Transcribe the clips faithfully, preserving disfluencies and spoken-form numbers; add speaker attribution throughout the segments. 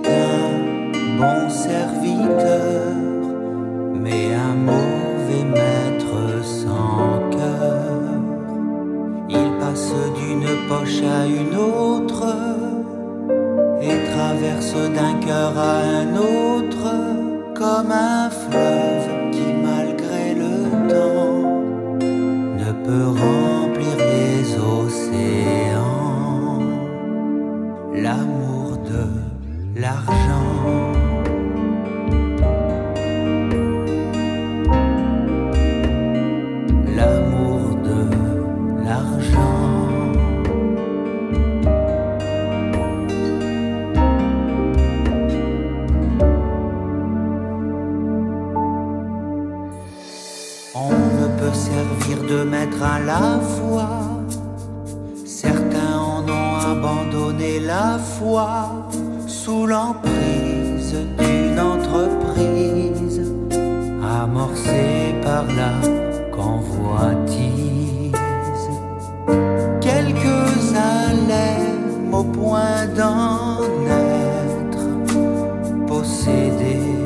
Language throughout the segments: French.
Speaker 1: un bon serviteur, mais un mauvais maître sans cœur. Il passe d'une poche à une autre et traverse d'un cœur à un autre, comme un fleuve qui, malgré le temps, ne peut remplir les océans. L'amour de l'argent. L'amour de l'argent. On ne peut servir de maître à la fois. Certains en ont abandonné la foi sous l'emprise d'une entreprise amorcée par la convoitise. Quelques-uns l'aiment au point d'en être possédés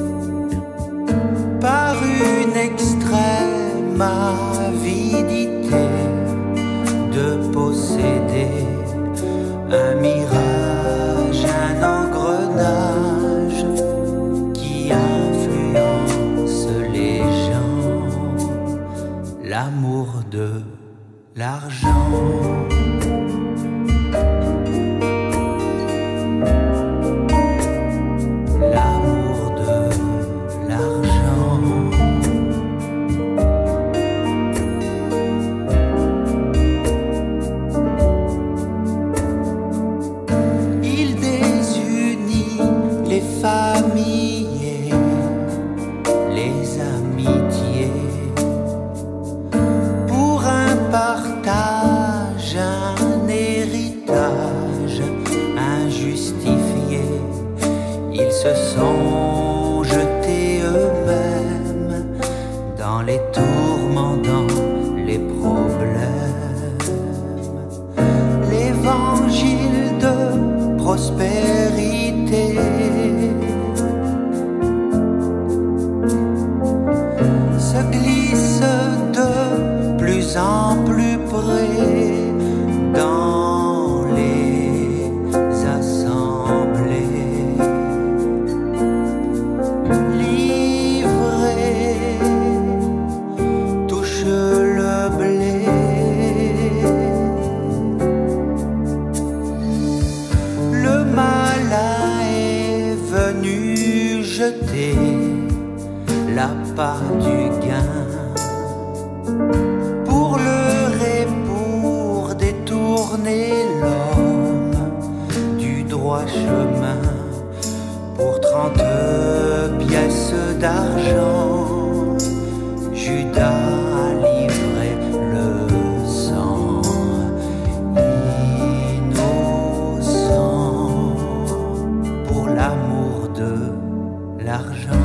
Speaker 1: par une extrême avidité de posséder un mirage, un engrenage qui influence les gens. L'amour de l'argent. Les familles, les amitiés, pour un partage, un héritage injustifié. Ils se sont jetés eux-mêmes dans les tourments, dans les problèmes. L'évangile de prospérité se glisse de plus en plus près dans les assemblées. L'ivrée touche le blé. Le malin est venu jeter la part du gain pour leurre et pour détourner l'homme du droit chemin. Pour trente pièces d'argent, Judas a livré le sang innocent pour l'amour de l'argent.